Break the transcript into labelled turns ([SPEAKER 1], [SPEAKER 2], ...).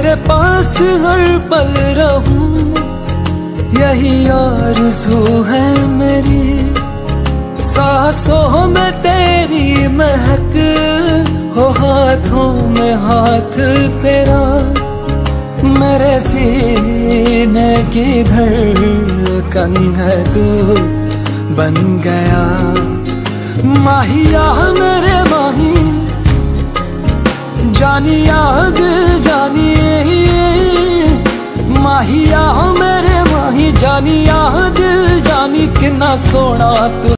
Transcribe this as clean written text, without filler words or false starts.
[SPEAKER 1] तेरे पास हर पल रहूं, यही आरज़ू है मेरी। सांसों में तेरी महक हो, हाथों में हाथ तेरा, मेरे सीने की धड़कन है तू बन गया। माहिया मेरे माही, जानिया दिल जानिए, माहिया मेरे माही, जानिया दिल जानी, कितना सोना तू।